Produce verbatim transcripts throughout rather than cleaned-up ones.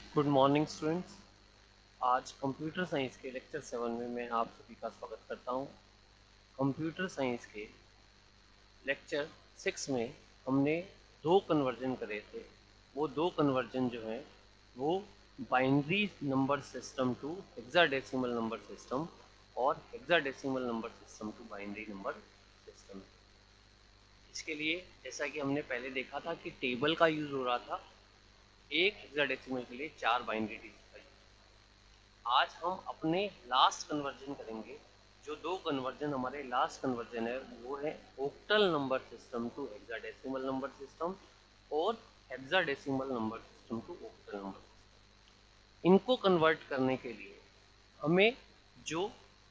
Good morning students. आज computer science के lecture seven में मैं आप सभी का स्वागत करता हूं। कंप्यूटर साइंस के लेक्चर सिक्स में हमने दो कन्वर्जन करे थे। वो दो कन्वर्जन जो हैं वो binary number system to hexadecimal number system और hexadecimal number system to binary number system. इसके लिए जैसा कि हमने पहले देखा था कि टेबल का यूज़ हो रहा था, एक हेक्साडेसिमल के लिए चार बाइनरी डिजिट का यूज़। आज हम अपने लास्ट कन्वर्जन करेंगे। जो दो कन्वर्जन हमारे लास्ट कन्वर्जन है वो है octal number system to hexadecimal number system और hexadecimal number system to octal number system. इनको कन्वर्ट करने के लिए हमें जो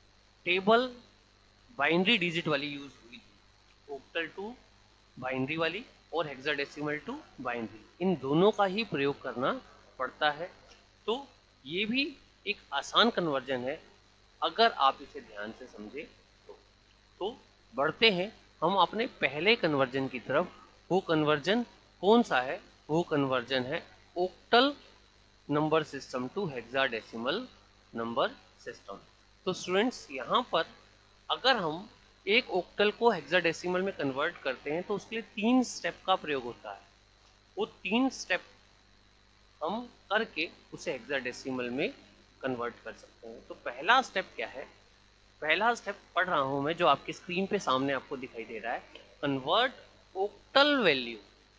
टेबल बाइनरी डिजिट वाली यूज हुई थी, ऑक्टल टू बाइनरी वाली और हेक्साडेसिमल टू बाइनरी, इन दोनों का ही प्रयोग करना पड़ता है। तो ये भी एक आसान कन्वर्जन है अगर आप इसे ध्यान से समझे तो। तो बढ़ते हैं हम अपने पहले कन्वर्जन की तरफ। वो कन्वर्जन कौन सा है? वो कन्वर्जन है octal number system to hexadecimal number system. तो स्टूडेंट्स, यहाँ पर अगर हम एक ऑक्टल को हेक्साडेसिमल में कन्वर्ट करते हैं तो उसके लिए तीन स्टेप का प्रयोग होता है। वो तीन स्टेप हम करके उसे हेक्साडेसिमल में कन्वर्ट कर सकते हैं। तो पहला स्टेप क्या है? पहला स्टेप पढ़ रहा हूं मैं, जो आपकी स्क्रीन पे सामने आपको दिखाई दे रहा है। Convert octal value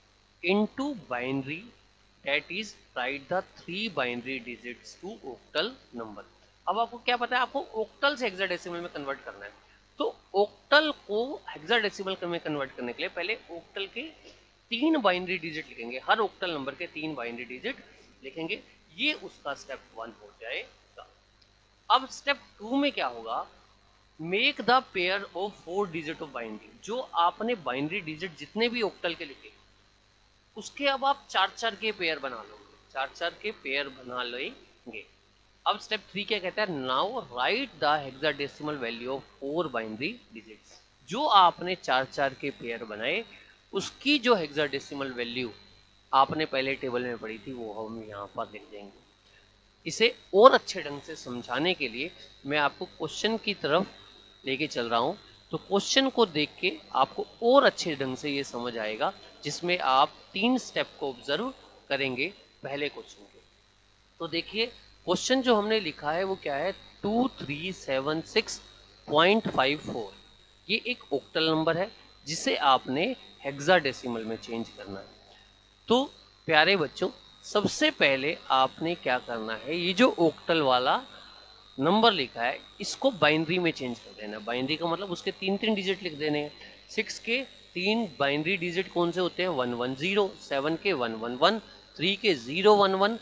into binary, that is write the three binary digits to octal number. अब आपको क्या पता है, आपको ऑक्टल से हेक्साडेसिमल में कन्वर्ट करना है। तो ऑक्टल को हेक्साडेसिमल में कन्वर्ट करने के लिए पहले ऑक्टल के तीन बाइनरी डिजिट लिखेंगे, हर ऑक्टल नंबर के तीन बाइनरी डिजिट लिखेंगे। ये उसका स्टेप वन हो जाएगा। अब स्टेप टू में क्या होगा? Make the pair of four digit of binary. जो आपने बाइनरी डिजिट जितने भी ऑक्टल के लिखे उसके अब आप चार चार के पेयर बना लोगे, चार चार के पेयर बना लेंगे। अब स्टेप थ्री क्या कहता है? Now write the hexadecimal value of four binary digits. जो आपने चार चार के पेयर बनाए उसकी जो हेक्साडेसिमल वैल्यू आपने पहले टेबल में पढ़ी थी वो हम यहाँ पर लिख देंगे। इसे और अच्छे ढंग से समझाने के लिए मैं आपको क्वेश्चन की तरफ लेके चल रहा हूँ। तो क्वेश्चन को देख के आपको और अच्छे ढंग से ये समझ आएगा, जिसमें आप तीन स्टेप को ऑब्जर्व करेंगे पहले क्वेश्चन के। तो देखिए, क्वेश्चन जो हमने लिखा है वो क्या है? Two three seven six point five four. ये एक ऑक्टल नंबर है जिसे आपने हेक्साडेसिमल में चेंज करना है। तो प्यारे बच्चों, सबसे पहले आपने क्या करना है, ये जो ऑक्टल वाला नंबर लिखा है इसको बाइनरी में चेंज कर देना। बाइनरी का मतलब उसके तीन तीन डिजिट लिख देने हैं। सिक्स के तीन बाइनरी डिजिट कौन से होते हैं? One one zero. सेवन के वन वन वन। थ्री के जीरो वन वन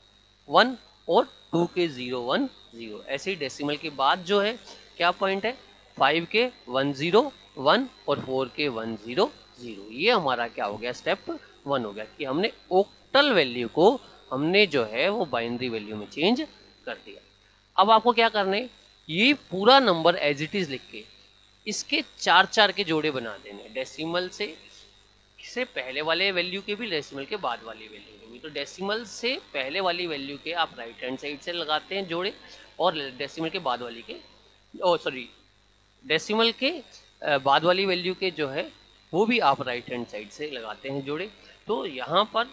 वन और टू के जीरो वन जीरो। ऐसे ही डेसिमल के बाद जो है क्या पॉइंट है? फाइव के वन जीरो वन और फोर के वन जीरो जीरो। ये हमारा क्या हो गया? स्टेप वन हो गया कि हमने ऑक्टल वैल्यू को हमने जो है वो बाइनरी वैल्यू में चेंज कर दिया। अब आपको क्या करना है? ये पूरा नंबर एज इट इज लिख के इसके चार चार के जोड़े बना देने, डेसिमल से से पहले वाले वैल्यू के भी, डेसिमल के बाद वाली वैल्यू के भी। तो डेसिमल से पहले वाली वैल्यू के आप राइट हैंड साइड से लगाते हैं जोड़े, और डेसिमल के बाद वाली के, ओ सॉरी, डेसिमल के बाद वाली वैल्यू के जो है वो भी आप राइट हैंड साइड से लगाते हैं जोड़े। तो यहाँ पर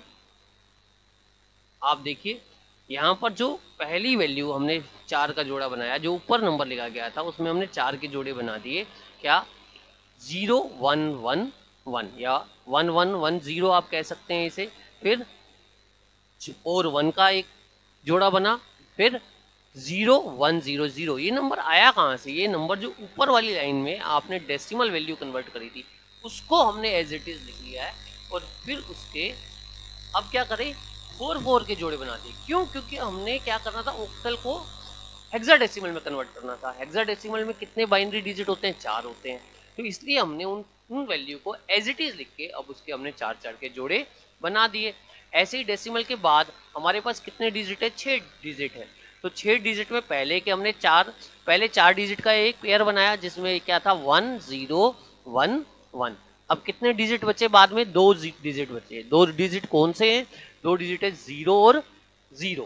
आप देखिए, यहाँ पर जो पहली वैल्यू हमने चार का जोड़ा बनाया, जो ऊपर नंबर लिखा गया था उसमें हमने चार के जोड़े बना दिए। क्या? जीरो वन वन वन या वन वन वन जीरो आप कह सकते हैं इसे। फिर और वन का एक जोड़ा बना, फिर जीरो वन जीरो जीरो। ये नंबर आया कहाँ से? ये नंबर जो ऊपर वाली लाइन में आपने डेसिमल वैल्यू कन्वर्ट करी थी उसको हमने एज इट इज लिख लिया है। और फिर उसके अब क्या करें? फोर फोर के जोड़े बना दिए। क्यों? क्योंकि हमने क्या करना था, ऑक्टल को हेक्साडेसिमल में कन्वर्ट करना था। हेक्साडेसिमल में कितने बाइनरी डिजिट होते हैं? चार होते हैं। तो इसलिए हमने उन उन वैल्यू को एज इट इज लिख के अब उसके हमने चार चार के जोड़े बना दिए। ऐसे ही डेसिमल के बाद हमारे पास कितने डिजिट है? छह डिजिट है। तो छह डिजिट में पहले के हमने चार पहले चार डिजिट का एक पेयर बनाया जिसमें क्या था? One zero one one. अब कितने डिजिट बचे? बाद में दो डिजिट बचे। दो डिजिट कौन से हैं? दो डिजिट है जीरो और जीरो।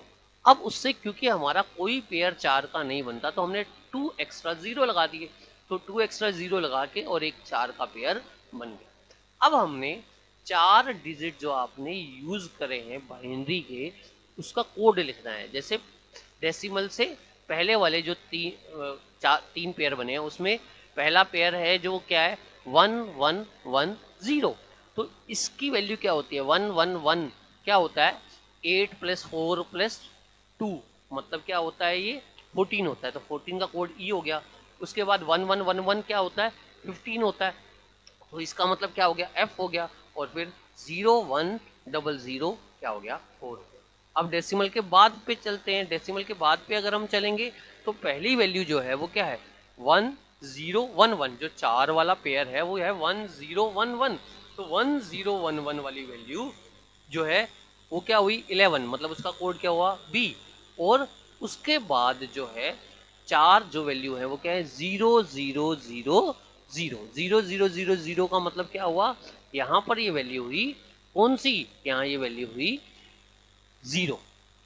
अब उससे क्योंकि हमारा कोई पेयर चार का नहीं बनता तो हमने टू एक्स्ट्रा जीरो लगा दिए, तो टू एक्स्ट्रा जीरो लगा के और एक चार का पेयर बन गया। अब हमने चार डिजिट जो आपने यूज करे हैं बाइनरी के, उसका कोड लिखना है। जैसे डेसिमल से पहले वाले जो तीन चार तीन पेयर बने हैं उसमें पहला पेयर है जो क्या है वन वन वन जीरो, तो इसकी वैल्यू क्या होती है वन वन वन क्या होता है eight plus four plus two, मतलब क्या होता है ये फोर्टीन होता है, तो फोर्टीन का कोड ई हो गया। उसके बाद वन वन वन वन क्या होता है फिफ्टीन होता है, तो इसका मतलब क्या हो गया एफ हो गया। और फिर जीरो वन डबल जीरो क्या हो गया फोर हो गया। अब डेसिमल के बाद पे चलते हैं, डेसिमल के बाद पे अगर हम चलेंगे तो पहली वैल्यू जो है वो क्या है वन जीरो वन वन, जो चार वाला पेयर है वो है वन जीरो वन वन, तो वन जीरो वन वन वाली वैल्यू जो है वो क्या हुई इलेवन, मतलब उसका कोड क्या हुआ बी। और उसके बाद जो है चार जो वैल्यू है वो क्या है zero zero zero zero zero zero zero zero का मतलब क्या हुआ यहाँ पर ये वैल्यू हुई कौन सी, यहाँ ये वैल्यू हुई जीरो।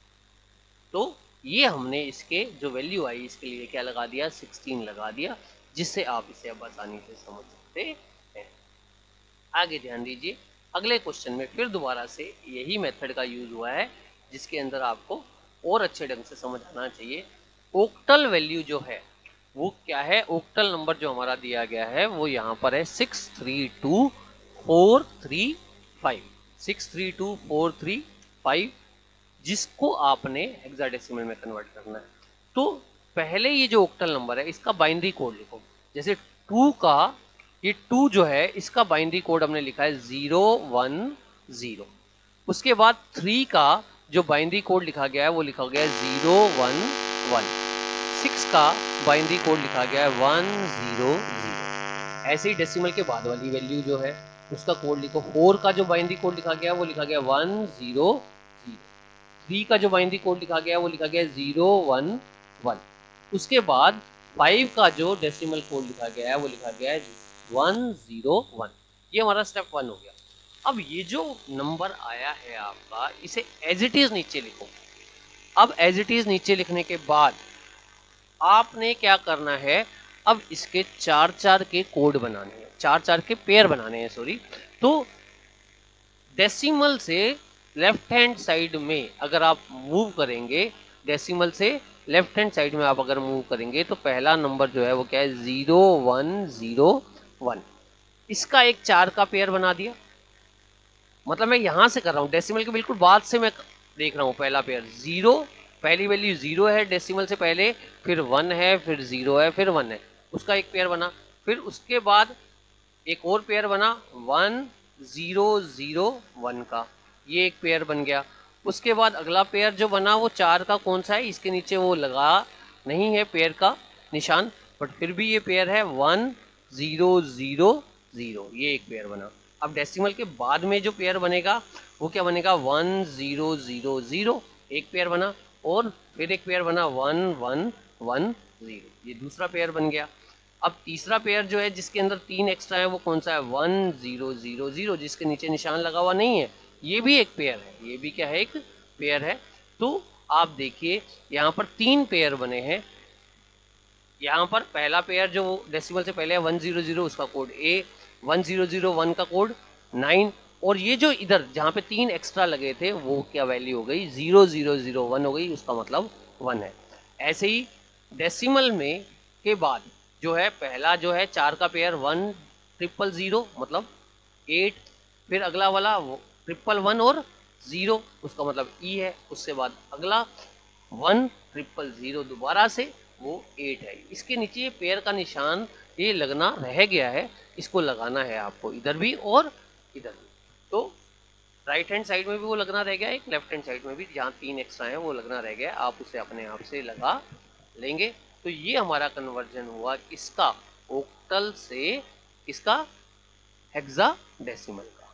तो ये हमने इसके जो वैल्यू आई इसके लिए क्या लगा दिया सिक्सटीन लगा दिया, जिससे आप इसे अब आसानी से समझ सकते हैं। आगे ध्यान दीजिए अगले क्वेश्चन में फिर दोबारा से यही मेथड का यूज हुआ है जिसके अंदर आपको और अच्छे ढंग से समझ आना चाहिए। ओक्टल वैल्यू जो है वो क्या है, ओक्टल नंबर जो हमारा दिया गया है वो यहाँ पर है six three two four three five, six three two four three five, जिसको आपने हेक्साडेसिमल में कन्वर्ट करना है। तो पहले ये जो ओक्टल नंबर है इसका बाइनरी कोड लिखो। जैसे टू का ये टू जो है इसका बाइनरी कोड हमने लिखा है जीरो वन जीरो। उसके बाद थ्री का जो बाइनरी कोड लिखा गया है वो लिखा गया है जीरो वन वन। सिक्स का बाइनरी कोड लिखा गया है वन जीरो जीरो। ऐसे ही डेसिमल के बाद वाली वैल्यू जो है उसका कोड लिखो। फोर का जो बाइनरी कोड लिखा गया है वो लिखा गया वन जीरो जीरो। थ्री का जो बाइनरी कोड लिखा गया है वो लिखा गया जीरो वन वन। उसके बाद फाइव का जो डेसिमल कोड लिखा गया है वो लिखा गया है वन जीरो वन। ये हमारा स्टेप वन हो गया। अब ये जो नंबर आया है आपका इसे एज इट इज नीचे लिखो। अब एज इट इज नीचे लिखने के बाद आपने क्या करना है, अब इसके चार चार के कोड बनाने हैं, चार चार के पेयर बनाने हैं सॉरी। तो डेसिमल से लेफ्ट हैंड साइड में अगर आप मूव करेंगे, डेसिमल से लेफ्ट हैंड साइड में आप अगर मूव करेंगे तो पहला नंबर जो है वो क्या है जीरो वन जीरो वन। इसका एक चार का पेयर बना दिया, मतलब मैं यहां से कर रहा हूं डेसिमल के बिल्कुल बाद से मैं देख रहा हूं। पहला पेयर जीरो, पहली वैल्यू जीरो है डेसिमल से पहले, फिर वन है, फिर जीरो है, फिर वन है, उसका एक पेयर बना। फिर उसके बाद एक और पेयर बना वन जीरो जीरो वन का, ये एक पेयर बन गया। उसके बाद अगला पेयर जो बना वो चार का कौन सा है, इसके नीचे वो लगा नहीं है पेयर का निशान, बट फिर भी ये पेयर है वन जीरो जीरो जीरो, ये एक पेयर बना। अब डेसिमल के बाद में जो पेयर बनेगा वो क्या बनेगा वन जीरो जीरो जीरो, एक पेयर बना। और फिर एक पेयर बना वन वन वन जीरो, ये दूसरा पेयर बन गया। अब तीसरा पेयर जो है जिसके अंदर तीन एक्स्ट्रा है वो कौन सा है वन जीरो जीरो जीरो, जिसके नीचे निशान लगा हुआ नहीं है, ये भी एक पेयर है, ये भी क्या है एक पेयर है। तो आप देखिए यहाँ पर तीन पेयर बने हैं। यहाँ पर पहला पेयर जो डेसिमल से पहले है वन जीरो जीरो, उसका code A, one zero zero one का कोड नाइन, और ये जो इधर जहाँ पे तीन एक्स्ट्रा लगे थे वो क्या वैल्यू हो गई जीरो जीरो जीरो वन हो गई, उसका मतलब वन है। ऐसे ही डेसिमल में के बाद जो है पहला जो है चार का पेयर वन ट्रिपल जीरो मतलब एट, फिर अगला वाला ट्रिपल वन और जीरो, उसका मतलब ई है। उसके बाद अगला वन ट्रिपल जीरो दोबारा से वो एट है। इसके नीचे ये पेयर का निशान ये लगना रह गया है, इसको लगाना है आपको इधर भी और इधर भी। तो राइट हैंड साइड में भी वो लगना रह गया, एक लेफ्ट हैंड साइड में भी जहाँ तीन एक्स्ट्रा है वो लगना रह गया, आप उसे अपने आप से लगा लेंगे। तो ये हमारा कन्वर्जन हुआ किसका ओक्टल से किसका हेक्साडेसिमल का।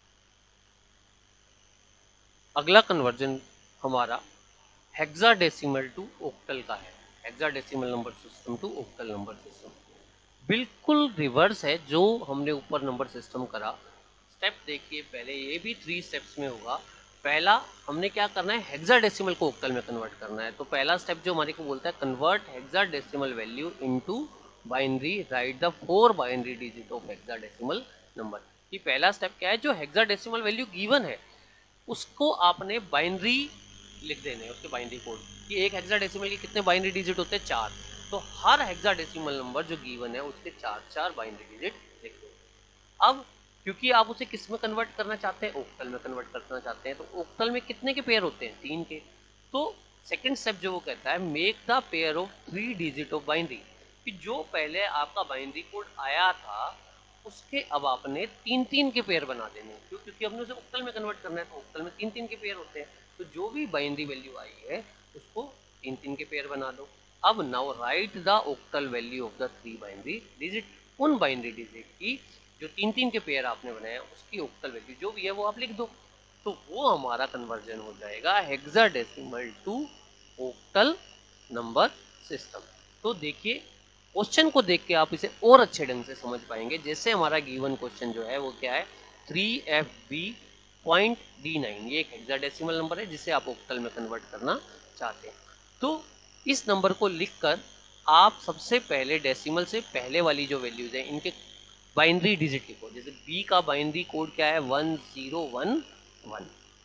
अगला कन्वर्जन हमारा हेक्साडेसिमल टू ओक्टल का है, hexadecimal number system to octal number system. बिल्कुल रिवर्स है जो हमने ऊपर नंबर सिस्टम करा। स्टेप देखिए पहले, ये भी थ्री स्टेप्स में होगा। पहला हमने क्या करना है, हेक्साडेसिमल को ऑक्टल में कन्वर्ट करना है। तो पहला स्टेप जो हमारे को बोलता है convert hexadecimal value into binary, write the four binary digit of hexadecimal number. ये पहला स्टेप क्या है, जो हेक्साडेसिमल वैल्यू गिवन है उसको आपने बाइनरी लिख देने हैं, उसके बाइनरी कोड कि एक हेक्साडेसिमल के कितने बाइनरी डिजिट होते हैं, चार। तो हर हेक्साडेसिमल नंबर जो गिवन है उसके चार चार बाइनरी डिजिट लिख दो। अब क्योंकि आप उसे किस में कन्वर्ट करना चाहते हैं, ओक्टल में कन्वर्ट करना चाहते हैं, तो ओक्टल में कितने के पेयर होते हैं, तीन के। तो सेकंड स्टेप जो वो कहता है, make the pair of three digit of binary, कि जो पहले आपका बाइनरी कोड आया था उसके अब आपने तीन तीन के पेयर बना देने, क्यों, क्योंकि हमने उसे ओक्टल में कन्वर्ट करना है, तो ओक्टल में तीन तीन के पेयर होते हैं। तो जो भी बाइनरी वैल्यू आई है उसको तीन तीन के पेयर बना दो। अब now write the octal value of the three binary digit, उन बाइनरी डिजिट की जो तीन तीन के पेयर आपने बनाए उसकी ओक्टल वैल्यू जो भी है वो आप लिख दो। तो वो हमारा कन्वर्जन हो जाएगा hexadecimal to octal number system. तो देखिए क्वेश्चन को देख के आप इसे और अच्छे ढंग से समझ पाएंगे। जैसे हमारा गिवन क्वेश्चन जो है वो क्या है, three F B point D nine, ये एक हेक्साडेसिमल नंबर है जिसे आप ओक्टल में कन्वर्ट करना चाहते हैं। तो इस नंबर को लिखकर आप सबसे पहले डेसिमल से पहले वाली जो वैल्यूज है इनके बाइनरी डिजिट लिखो। जैसे बी का बाइनरी कोड क्या है, वन जीरो वन वन।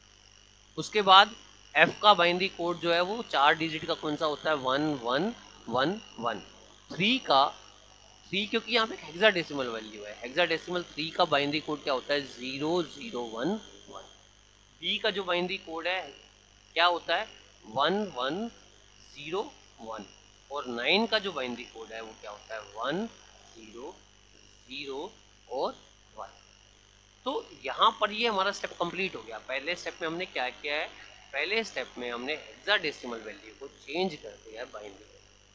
उसके बाद एफ का बाइनरी कोड जो है वो चार डिजिट का कौन सा होता है, one one one one. Three का थ्री क्योंकि यहाँ पे हेक्साडेसिमल वैल्यू है, हेक्साडेसिमल थ्री का बाइनरी कोड क्या होता है, zero zero one one. B का जो बाइनरी कोड है क्या होता है, वन वन जीरो वन। और नाइन का जो बाइनरी कोड है वो क्या होता है, वन जीरो जीरो और वन। तो यहाँ पर ये हमारा स्टेप कंप्लीट हो गया। पहले स्टेप में हमने क्या किया है, पहले स्टेप में हमने हेक्साडेसिमल वैल्यू को चेंज कर दिया है बाइनरी।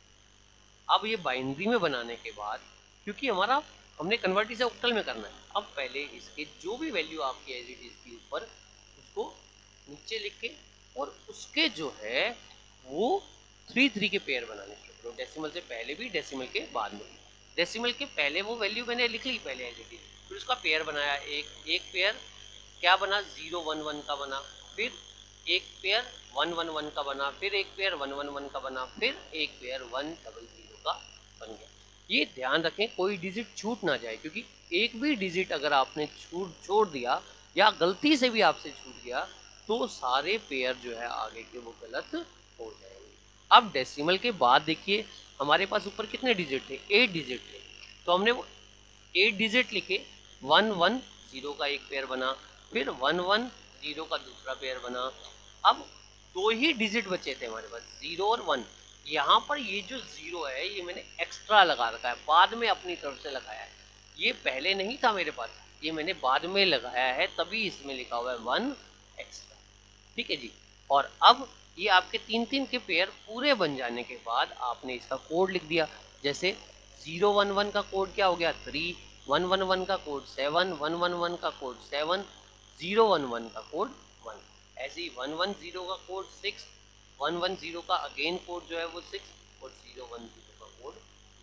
अब ये बाइनरी में बनाने के बाद, क्योंकि हमारा हमने कन्वर्ट इसे ऑक्टल में करना है, अब पहले इसके जो भी वैल्यू आपकी एज इट इज की ऊपर उसको नीचे लिख के और उसके जो है वो थ्री थ्री के पेयर बनाने शुरू करो, डेसिमल से पहले भी डेसिमल के बाद में। डेसिमल के पहले वो वैल्यू मैंने लिख ली पहले एज इट इज, फिर उसका पेयर बनाया, एक एक पेयर क्या बना, जीरो वन वन का बना, फिर एक पेयर वन वन वन का बना, फिर एक पेयर वन वन वन का बना, फिर एक पेयर वन डबल जीरो का बन गया। ये ध्यान रखें कोई डिजिट छूट ना जाए, क्योंकि एक भी डिजिट अगर आपने छूट छोड़ दिया या गलती से भी आपसे छूट गया तो सारे पेयर जो है आगे के वो गलत हो जाएंगे। अब डेसिमल के बाद देखिए हमारे पास ऊपर कितने डिजिट थे, एट डिजिट थे। तो हमने वो एट डिजिट लिखे, वन वन जीरो का एक पेयर बना, फिर वन वन जीरो का दूसरा पेयर बना। अब दो ही डिजिट बचे थे हमारे पास, जीरो और वन। यहाँ पर ये जो जीरो है ये मैंने एक्स्ट्रा लगा रखा है, बाद में अपनी तरफ से लगाया है, ये पहले नहीं था मेरे पास, ये मैंने बाद में लगाया है, तभी इसमें लिखा हुआ है वन एक्स्ट्रा। ठीक है जी। और अब ये आपके तीन तीन के पेयर पूरे बन जाने के बाद आपने इसका कोड लिख दिया। जैसे जीरो वन वन का कोड क्या हो गया, थ्री, वन वन वन का code seven, one one one का code seven, zero one one का कोड वन। ऐसे ही वन वन जीरो का code six, one one zero का अगेन कोड जो है वो सिक्स, और जीरो वन जीरो का कोड।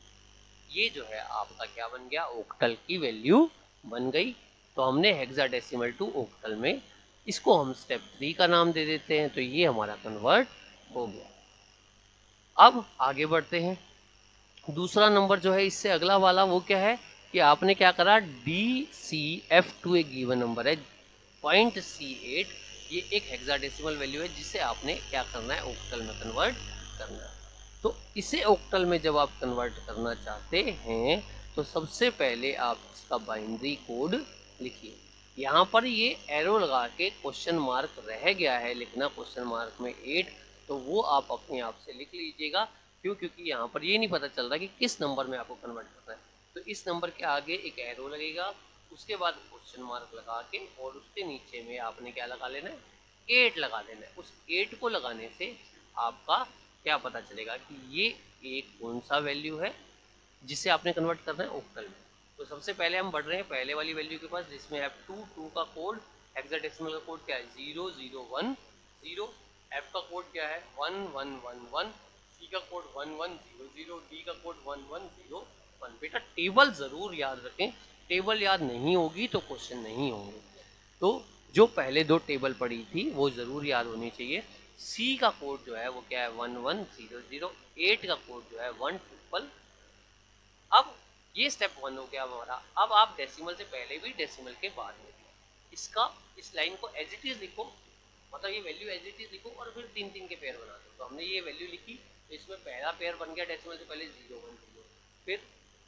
ये जो है आपका क्या बन गया, ओक्टल की वैल्यू बन गई। तो हमने हेक्साडेसिमल टू ओक्टल में, इसको हम स्टेप थ्री का नाम दे देते हैं, तो ये हमारा कन्वर्ट हो गया। अब आगे बढ़ते हैं। दूसरा नंबर जो है इससे अगला वाला वो क्या है कि आपने क्या करा, डी सी एफ टू एक गिवन नंबर है पॉइंट सी एट, ये एक हेक्साडेसिमल वैल्यू है जिसे आपने क्या करना है, ओक्टल में कन्वर्ट करना है। तो इसे ओक्टल में जब आप कन्वर्ट करना चाहते हैं तो सबसे पहले आप इसका बाइनरी कोड लिखिए। यहाँ पर ये एरो लगा के क्वेश्चन मार्क रह गया है लिखना, क्वेश्चन मार्क में एट, तो वो आप अपने आप से लिख लीजिएगा। क्यों, क्योंकि यहाँ पर ये नहीं पता चल रहा कि किस नंबर में आपको कन्वर्ट करना है। तो इस नंबर के आगे एक एरो लगेगा, उसके बाद क्वेश्चन मार्क लगा के और उसके नीचे में आपने क्या लगा लेना है, एट लगा देना है। उस एट को लगाने से आपका क्या पता चलेगा कि ये एक कौन सा वैल्यू है जिसे आपने कन्वर्ट करना है ओक्टल में। तो सबसे पहले हम बढ़ रहे हैं पहले वाली वैल्यू के पास, जिसमें एफ टू टू का कोड, हेक्साडेसिमल का कोड क्या है, zero zero one zero, F का कोड क्या है, one one one one, C का code one one zero zero, D का code one one zero one. बेटा टेबल जरूर याद रखें, टेबल याद नहीं होगी तो क्वेश्चन नहीं होंगे। तो जो पहले दो टेबल पड़ी थी वो ज़रूर याद होनी चाहिए। सी का कोड जो है वो क्या है, one one zero zero. Eight का कोड जो है वन ट्रिपल। अब ये स्टेप वन हो गया हमारा। अब आप डेसिमल से पहले भी, डेसिमल के बाद में भी इसका, इस लाइन को एज इट इज लिखो, मतलब ये वैल्यू एज इट इज लिखो और फिर तीन तीन के पेयर बना दो। तो हमने ये वैल्यू लिखी, तो इसमें पहला पेयर बन गया डेसिमल से पहले जीरो वन जीरो, फिर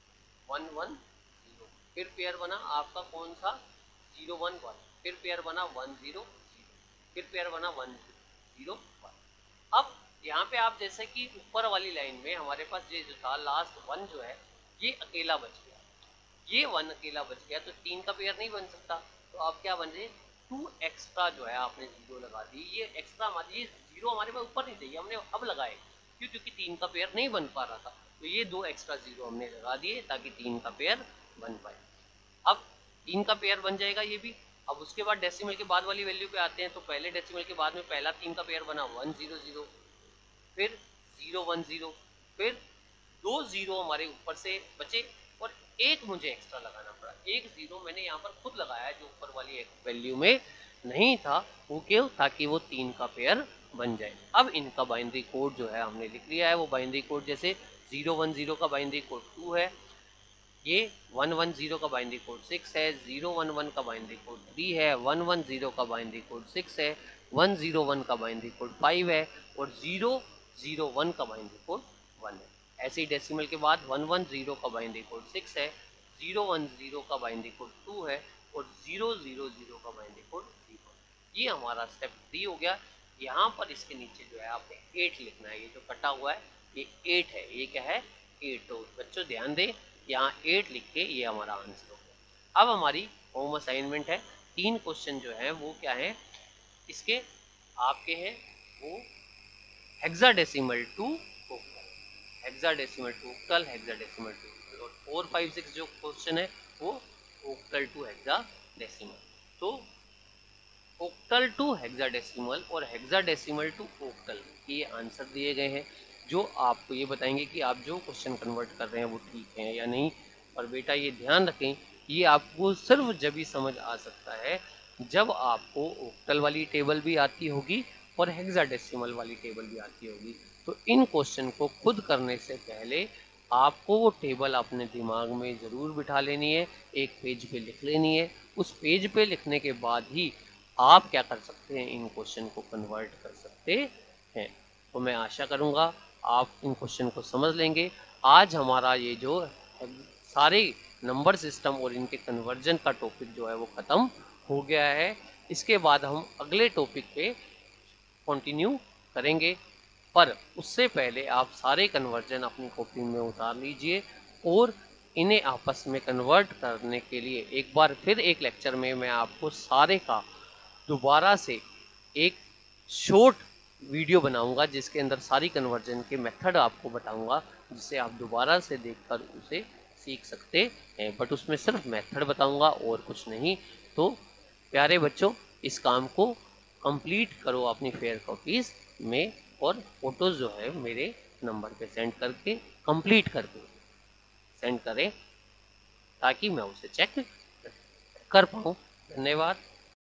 वन वन जीरो, फिर पेयर बना आपका कौन सा, जीरो वन वन, फिर पेयर बना वन जीरो जीरो, फिर पेयर बना वन जीरो वन। अब यहाँ पे आप जैसे कि ऊपर वाली लाइन में हमारे पास ये जो था लास्ट वन जो है ये अकेला बच गया, ये वन अकेला बच गया, तो तीन का पेयर नहीं बन सकता। तो आप क्या बन रहे, टू एक्स्ट्रा जो है आपने जीरो लगा दी। ये एक्स्ट्रा हमारी, ये जीरो हमारे पास ऊपर नहीं चाहिए, हमने अब लगाए क्यों, क्योंकि तीन का पेयर नहीं बन पा रहा था। तो ये दो एक्स्ट्रा जीरो हमने लगा दिए ताकि तीन का पेयर बन पाए। अब तीन का पेयर बन जाएगा ये भी। अब उसके बाद डेसिमल के बाद वाली वैल्यू पे आते हैं, तो पहले डेसिमल के बाद में पहला तीन का पेयर बना वन जीरो जीरो, फिर जीरो वन जीरो, फिर दो जीरो हमारे ऊपर से बचे और एक मुझे एक्स्ट्रा लगाना पड़ा। एक जीरो मैंने यहाँ पर खुद लगाया जो ऊपर वाली एक वैल्यू में नहीं था, वो क्यों, ताकि वो तीन का पेयर बन जाए। अब इनका बाइनरी कोड जो है हमने लिख लिया है। वो बाइनरी कोड जैसे जीरो वन जीरो का बाइनरी कोड टू है, ये वन वन जीरो का बाइनरी कोड सिक्स है, जीरो वन वन का बाइनरी कोड थ्री है, वन वन जीरो का बाइनरी कोड सिक्स है, वन जीरो वन का बाइनरी कोड फाइव है और जीरो जीरो वन का बाइनरी कोड वन है। ऐसे ही डेसिमल के बाद वन वन जीरो का बाइनरी कोड सिक्स है, जीरो वन जीरो का बाइनरी कोड टू है और जीरो जीरो जीरो का बाइनरी कोड जीरो। ये हमारा स्टेप थ्री हो गया। यहाँ पर इसके नीचे जो है आपने एट लिखना है। ये जो कटा हुआ है ये एट है, ये क्या है, एट। तो बच्चों ध्यान दें, यहाँ एट लिख के ये हमारा आंसर हो गया। अब हमारी होम असाइनमेंट है, तीन क्वेश्चन जो है वो क्या है इसके आपके हैं, वो hexadecimal to octal, hexadecimal to octal, hexadecimal to octal. और फोर फाइव सिक्स जो क्वेश्चन है वो ओक्टल टू हेक्साडेसिमल। तो ओक्टल टू हेक्साडेसिमल और हेक्साडेसिमल टू ओक्टल ये आंसर दिए गए हैं, जो आपको ये बताएंगे कि आप जो क्वेश्चन कन्वर्ट कर रहे हैं वो ठीक है या नहीं। और बेटा ये ध्यान रखें, ये आपको सिर्फ जब ही समझ आ सकता है जब आपको ओक्टल वाली टेबल भी आती होगी और हेक्साडेसिमल वाली टेबल भी आती होगी। तो इन क्वेश्चन को खुद करने से पहले आपको वो टेबल अपने दिमाग में ज़रूर बिठा लेनी है, एक पेज पे लिख लेनी है। उस पेज पे लिखने के बाद ही आप क्या कर सकते हैं, इन क्वेश्चन को कन्वर्ट कर सकते हैं। तो मैं आशा करूंगा आप इन क्वेश्चन को समझ लेंगे। आज हमारा ये जो सारे नंबर सिस्टम और इनके कन्वर्जन का टॉपिक जो है वो ख़त्म हो गया है। इसके बाद हम अगले टॉपिक पे कंटिन्यू करेंगे, पर उससे पहले आप सारे कन्वर्जन अपनी कॉपी में उतार लीजिए और इन्हें आपस में कन्वर्ट करने के लिए एक बार फिर एक लेक्चर में मैं आपको सारे का दोबारा से एक शॉर्ट वीडियो बनाऊंगा जिसके अंदर सारी कन्वर्जन के मेथड आपको बताऊंगा, जिसे आप दोबारा से देखकर उसे सीख सकते हैं। बट उसमें सिर्फ मेथड बताऊंगा और कुछ नहीं। तो प्यारे बच्चों, इस काम को कंप्लीट करो अपनी फेयर कॉपीज में और फोटोज जो है मेरे नंबर पे सेंड करके कंप्लीट करके सेंड करें ताकि मैं उसे चेक कर पाऊँ। धन्यवाद।